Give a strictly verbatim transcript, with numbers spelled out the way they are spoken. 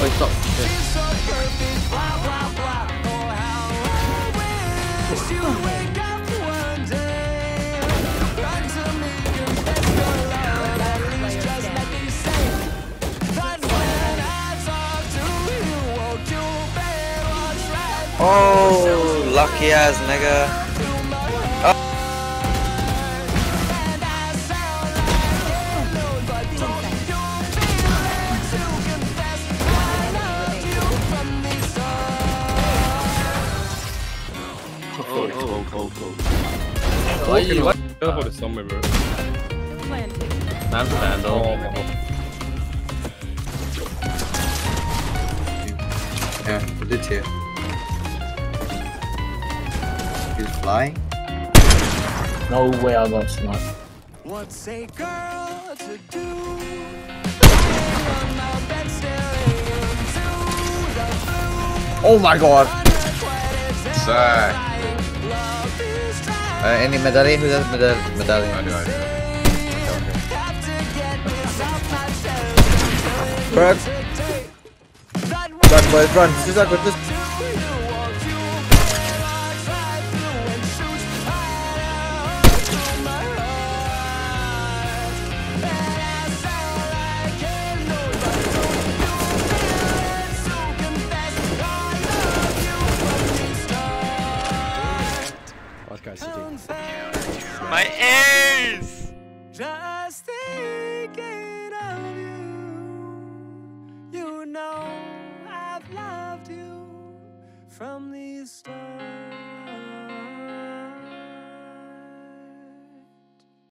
wait, stop. Yeah. Oh, lucky ass nigga. Oh. Oh, oh, oh, oh. Why you why? Careful this somewhere, bro. Man's vandal. Yeah, we did here. He's flying. No way I got smart. What's a girl to do? Oh my god! Sir. Uh, any medallion? Who has medal medallion? I do, I do. Run! Run, boys, run! This is not good. This. My ears! Just thinking of you. You know I've loved you from the start.